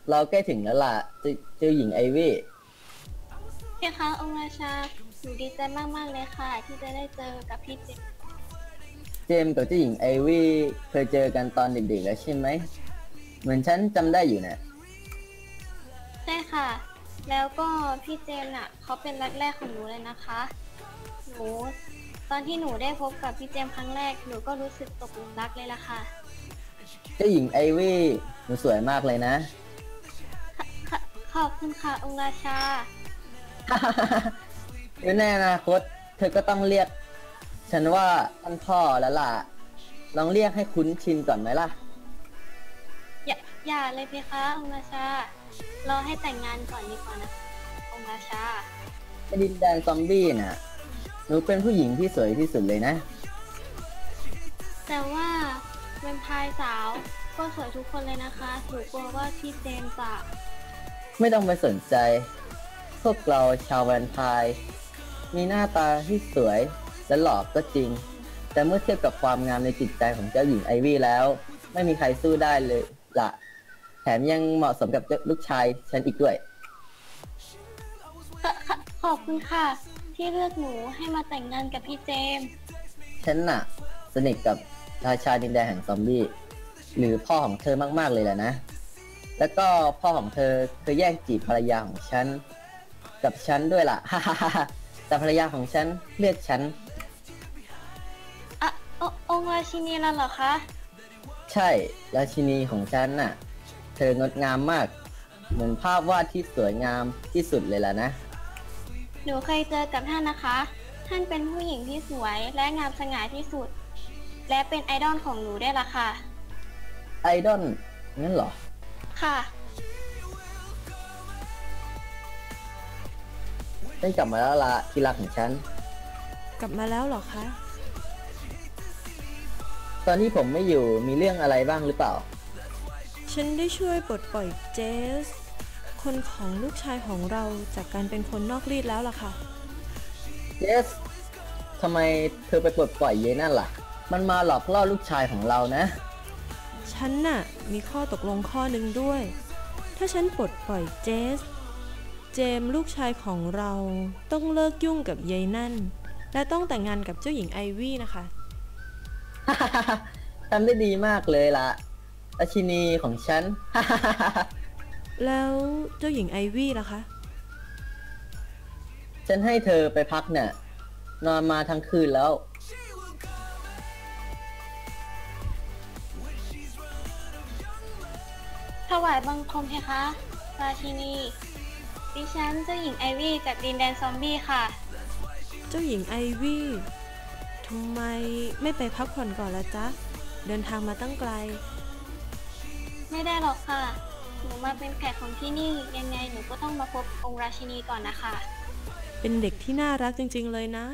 เราใกล้ถึงแล้วล่ะเจ้าหญิงไอวี่พี่คะองค์ราชาหนูดีใจมากๆเลยค่ะที่จะได้เจอกับพี่เจมส์เจมส์กับเจ้าหญิงไอวี่เคยเจอกันตอนเด็กๆแล้วใช่ไหมเหมือนฉันจำได้อยู่นะใช่ค่ะแล้วก็พี่เจมส์น่ะเขาเป็นรักแรกของหนูเลยนะคะหนูตอนที่หนูได้พบกับพี่เจมส์ครั้งแรกหนูก็รู้สึกตกหลุมรักเลยล่ะค่ะเจ้าหญิงไอวี่หนูสวยมากเลยนะค่ะขอบคุณค่ะองค์ราชาเดี๋ยวในอนาคตเธอก็ต้องเรียกฉันว่าท่านพ่อแล้วล่ะลองเรียกให้คุ้นชินก่อนไหมล่ะอย่าอย่าเลยเพคะองค์ราชารอให้แต่งงานก่อนดีกว่านะองค์ราชาในดินแดนซอมบี้น่ะหนูเป็นผู้หญิงที่สวยที่สุดเลยนะแต่ว่าแวมไพร์สาวก็สวยทุกคนเลยนะคะหนูกลัวว่าพี่เจมส์จะไม่ต้องไปสนใจพวกเราชาวแวนไพร์มีหน้าตาที่สวยและหล่อก็จริงแต่เมื่อเทียบกับความงามในจิตใจของเจ้าหญิงไอวี่แล้วไม่มีใครสู้ได้เลยล่ะแถมยังเหมาะสมกับลูกชายฉันอีกด้วยค่ะขอบคุณค่ะที่เลือกหนูให้มาแต่งงานกับพี่เจมส์ฉันน่ะสนิทกับราชาดินแดนแห่งซอมบี้หรือพ่อของเธอมากๆเลยแหละนะแล้วก็พ่อของเธอเคยแย่งจีบภรรยาของฉันกับฉันด้วยล่ะ แต่ภรรยาของฉันเลือกฉันอะองค์ราชินีแล้วเหรอคะใช่ราชินีของฉันน่ะเธองดงามมากเหมือนภาพวาดที่สวยงามที่สุดเลยล่ะนะหนูเคยเจอกับท่านนะคะท่านเป็นผู้หญิงที่สวยและงามสง่าที่สุดและเป็นไอดอลของหนูได้วยล่ะค่ะไอดอลงั้นเหรอค่ะฉันกลับมาแล้วล่ะที่รักของฉันกลับมาแล้วเหรอคะตอนที่ผมไม่อยู่มีเรื่องอะไรบ้างหรือเปล่าฉันได้ช่วยปลดปล่อยเจสคนของลูกชายของเราจากการเป็นคนนอกรีดแล้วล่ะค่ะเจสทำไมเธอไปปลดปล่อยเยนั่นล่ะมันมาหลอกล่อลูกชายของเรานะฉันน่ะมีข้อตกลงข้อหนึ่งด้วย ถ้าฉันปลดปล่อยเจสเจมส์ลูกชายของเราต้องเลิกยุ่งกับยายนั่นและต้องแต่งงานกับเจ้าหญิงไอวี่นะคะทำได้ดีมากเลยล่ะราชินีของฉันแล้วเจ้าหญิงไอวี่ล่ะคะฉันให้เธอไปพักเนี่ยนอนมาทั้งคืนแล้วถวายบังคมเพคะราชินีดิฉันเจ้าหญิงไอวี่จากดินแดนซอมบี้ค่ะเจ้าหญิงไอวี่ทำไมไม่ไปพักผ่อนก่อนละจ๊ะเดินทางมาตั้งไกลไม่ได้หรอกค่ะหนูมาเป็นแขกของที่นี่ยังไงหนูก็ต้องมาพบองค์ราชินีก่อนนะคะเป็นเด็กที่น่ารักจริงๆเลยนะ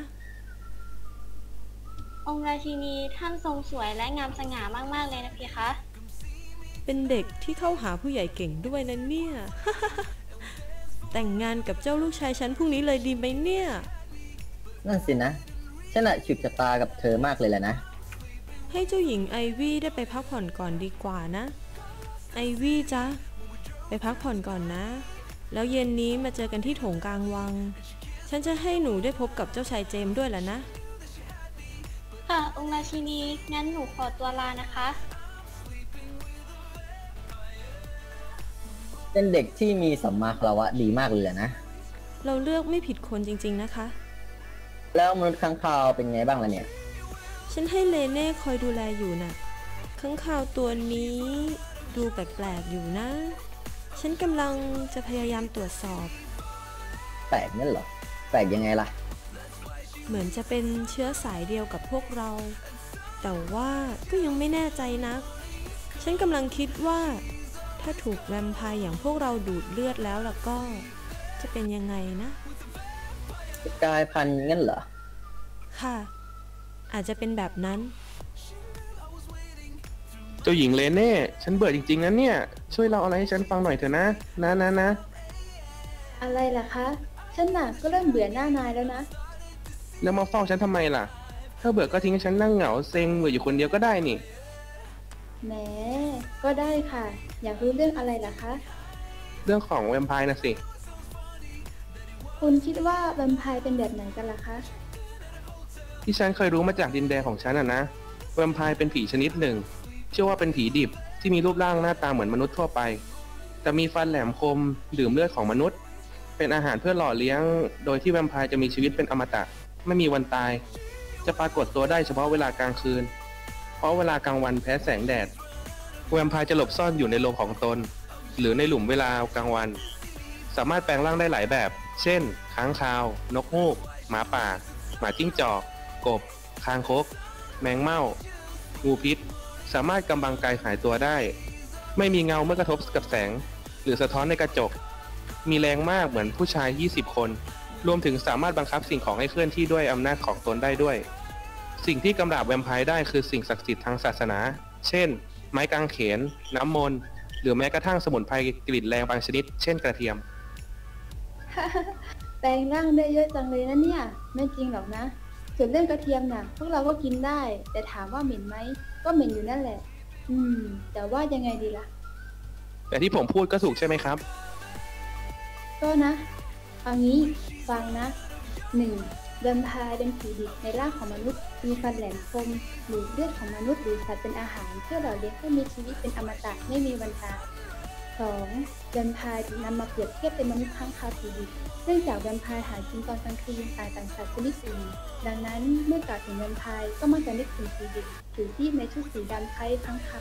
องค์ราชินีท่านทรงสวยและงามสง่ามากๆเลยนะพี่คะเป็นเด็กที่เข้าหาผู้ใหญ่เก่งด้วยนะเนี่ย แต่งงานกับเจ้าลูกชายฉันพรุ่งนี้เลยดีไหมเนี่ยนั่นสินะฉันน่ะฉุดชะตากับเธอมากเลยแหละนะให้เจ้าหญิงไอวี่ได้ไปพักผ่อนก่อนดีกว่านะไอวี่จ๊ะไปพักผ่อนก่อนนะแล้วเย็นนี้มาเจอกันที่โถงกลางวังฉันจะให้หนูได้พบกับเจ้าชายเจมส์ด้วยล่ะนะค่ะองค์ราชินีงั้นหนูขอตัวลานะคะเป็นเด็กที่มีสัมมาคารวะดีมากเลยแหละนะเราเลือกไม่ผิดคนจริงๆนะคะแล้วมนุษย์ค้างคาวเป็นไงบ้างล่ะเนี่ยฉันให้เลเน่คอยดูแลอยู่น่ะค้างคาวตัวนี้ดูแปลกๆอยู่นะฉันกำลังจะพยายามตรวจสอบแปลกนั่นเหรอแปลกยังไงล่ะเหมือนจะเป็นเชื้อสายเดียวกับพวกเราแต่ว่าก็ยังไม่แน่ใจนะฉันกำลังคิดว่าถ้าถูกแวมไพร์อย่างพวกเราดูดเลือดแล้วล่ะก็จะเป็นยังไงนะกลายพันธุ์งั้นเหรอค่ะอาจจะเป็นแบบนั้นเจ้าหญิงเลเน่ฉันเบื่อจริงๆนะเนี่ยช่วยเล่าอะไรให้ฉันฟังหน่อยเถอะนะนะอะไรล่ะคะฉันน่ะก็เริ่มเบื่อหน้านายแล้วนะแล้วมาเฝ้าฉันทำไมล่ะถ้าเบื่อก็ทิ้งให้ฉันนั่งเหงาเซ็งเบื่ออยู่คนเดียวก็ได้นี่แหมก็ได้ค่ะอยากรู้เรื่องอะไรล่ะคะเรื่องของแวมไพร์นะสิคุณคิดว่าแวมไพร์เป็นแบบไหนกันล่ะคะที่ฉันเคยรู้มาจากดินแดนของฉันนะแวมไพร์เป็นผีชนิดหนึ่งเชื่อว่าเป็นผีดิบที่มีรูปร่างหน้าตาเหมือนมนุษย์ทั่วไป แต่มีฟันแหลมคมดื่มเลือดของมนุษย์ เป็นอาหารเพื่อหล่อเลี้ยง โดยที่แวมไพร์จะมีชีวิตเป็นอมตะไม่มีวันตาย จะปรากฏตัวได้เฉพาะเวลากลางคืน เพราะเวลากลางวันแพ้แสงแดดแวมไพร์จะหลบซ่อนอยู่ในโรงของตน หรือในหลุมเวลากลางวัน สามารถแปลงร่างได้หลายแบบ เช่น ค้างคาว นกฮูก หมาป่า หมาจิ้งจอก กบ คางคก แมงเม่า งูพิษ สามารถกำบังกายหายตัวได้ ไม่มีเงาเมื่อกระทบกับแสง หรือสะท้อนในกระจก มีแรงมากเหมือนผู้ชาย 20 คน รวมถึงสามารถบังคับสิ่งของให้เคลื่อนที่ด้วยอำนาจของตนได้ด้วย สิ่งที่กำราบแวมไพร์ได้คือสิ่งศักดิ์สิทธิ์ทางศาสนา เช่น ไม้กางเขน น้ำมนต์ หรือแม้กระทั่งสมุนไพรกลิ่นแรงบางชนิด เช่นกระเทียมแปลงร่างได้เยอะจังเลยนะเนี่ย ไม่จริงหรอกนะ ส่วนเรื่องกระเทียมน่ะ พวกเราก็กินได้ แต่ถามว่าเหม็นไหม ก็เหม็นอยู่นั่นแหละ แต่ว่ายังไงดีล่ะแต่ที่ผมพูดก็ถูกใช่ไหมครับก็นะเอางี้ฟังนะ 1. แวมไพร์เป็นผีดิบในร่างของมนุษย์ มีฟันแหลมคมดูดเลือดของมนุษย์หรือสัตว์เป็นอาหารเพื่อหล่อเลี้ยงให้มีชีวิตเป็นอมตะไม่มีวันตาย 2. แวมไพร์ถูกนำมาเปรียบเทียบเป็นมนุษย์ค้างคาวผีดิบเนื่องจากแวมไพร์หากินตอนกลางคืนต่างสัตว์ชนิดอื่นดังนั้นเมื่อกล่าวถึงแวมไพร์ก็มักจะนึกถึงผีดิบถือที่ในชุดสีดำคล้ายค้างคาว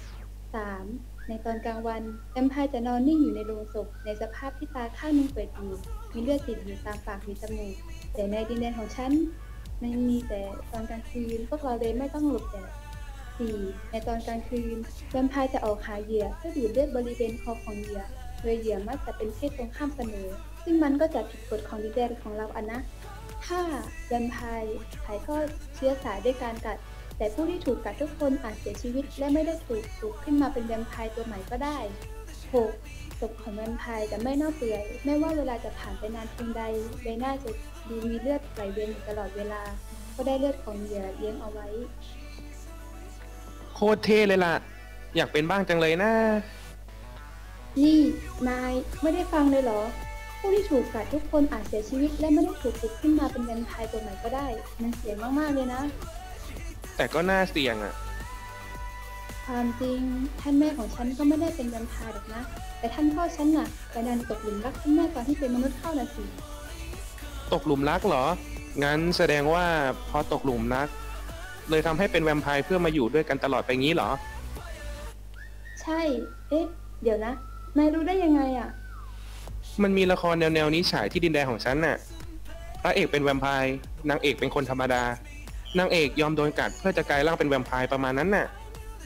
3. ในตอนกลางวันแวมไพร์จะนอนนิ่งอยู่ในโลงศพในสภาพที่ตาข้างหนึงเปิดอยู่มีเลือดติดอยู่ตามปากหรือจมูกแต่ในดินแดนของฉันไม่มีแต่ตอนกลางคืนพวกเราเลยไม่ต้องหลบแดด 4. ในตอนกลางคืนแวมไพร์จะออกหาเหยื่อเพื่อดูดเลือดบริเวณคอของเหยื่อโดยเหยื่อมักจะเป็นเพศตรงข้ามเสมอซึ่งมันก็จะผิดกฎของดินแดนของเรานะ ถ้าแวมไพร์ถ่ายทอดเชื้อสายด้วยการกัดแต่ผู้ที่ถูกกัดทุกคนอาจเสียชีวิตและไม่ได้ถูกปลูกขึ้นมาเป็นแวมไพร์ตัวใหม่ก็ได้ 6. ศพของแวมไพร์จะไม่เน่าเปื่อยไม่ว่าเวลาจะผ่านไปนานเพียงใดใบหน้าจะดูมีเลือดไหลเวียนอยู่ตลอดเวลาก็ได้เลือดของเหยื่อเลี้ยงเอาไว้โคตรเท่เลยล่ะ อยากเป็นบ้างจังเลยนะนี่นายไม่ได้ฟังเลยเหรอ ผู้ที่ถูกกัดทุกคนอาจเสียชีวิตและไม่ได้ถูกปลุกขึ้นมาเป็นแวมไพร์ตัวใหม่ก็ได้มันเสี่ยงมากๆเลยนะแต่ก็น่าเสี่ยงอ่ะความจริงท่านแม่ของฉันก็ไม่ได้เป็นแวมไพร์หรอกนะ แต่ท่านพ่อฉันน่ะไปดันตกหลุมรักท่านแม่ตอนที่เป็นมนุษย์เข้าน่ะสิตกหลุมรักเหรอ งั้นแสดงว่าพอตกหลุมรัก เลยทำให้เป็นแวมไพร์เพื่อมาอยู่ด้วยกันตลอดไปงี้เหรอใช่ เอ๊ะ เดี๋ยวนะ นายรู้ได้ยังไงอ่ะมันมีละครแนวนี้ฉายที่ดินแดนของฉันน่ะ พระเอกเป็นแวมไพร์ นางเอกเป็นคนธรรมดา นางเอกยอมโดนกัดเพื่อจะกลายร่างเป็นแวมไพร์ประมาณนั้นน่ะ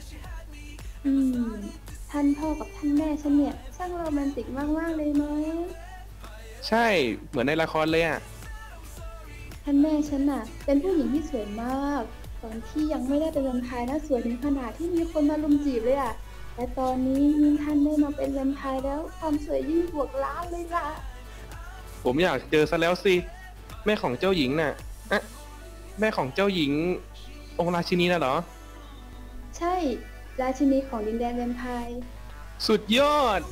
ท่านพ่อกับท่านแม่ฉันเนี่ยช่างโรแมนติกมากๆเลยเนาะใช่ เหมือนในละครเลยอ่ะท่านแม่ฉันน่ะ เป็นผู้หญิงที่สวยมาก ตอนที่ยังไม่ได้เป็นแวมไพร์นะสวยถึงขนาดที่มีคนมารุมจีบเลยอ่ะ แต่ตอนนี้ยิ่งท่านได้มาเป็นแวมไพร์แล้วความสวยยิ่งบวกล้านเลยล่ะผมอยากเจอซะแล้วสิ แม่ของเจ้าหญิงน่ะอะแม่ของเจ้าหญิง องค์ราชินีน่ะเหรอใช่ ราชินีของดินแดนแวมไพร์สุดยอด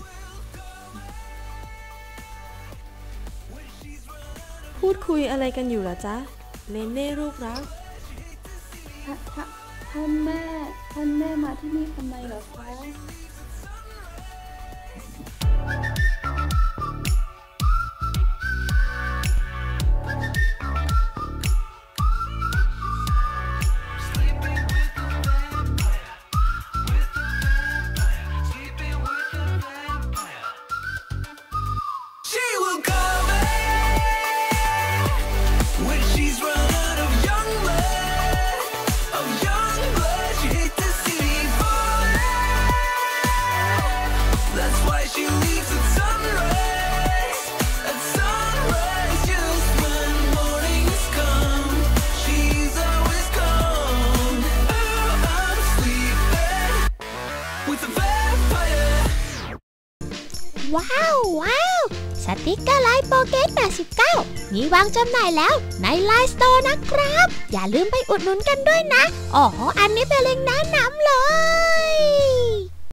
พูดคุยอะไรกันอยู่ล่ะจ๊ะเลนเน่ลูกรักท่านแม่มาที่นี่ทำไมเหรอคะ She will come when she's run out of young blood, She hit the city for life. That's why she leaves at sunrise, just when mornings come. She's always gone. Oh, I'm sleeping with a vampire. ว้าวสติกเกอร์ไลน์โปเกต89มีวางจำหน่ายแล้วในไลน์สโตร์นะครับ อย่าลืมไปอุดหนุนกันด้วยนะ อันนี้เป็นเล็งก์แนะนำเลย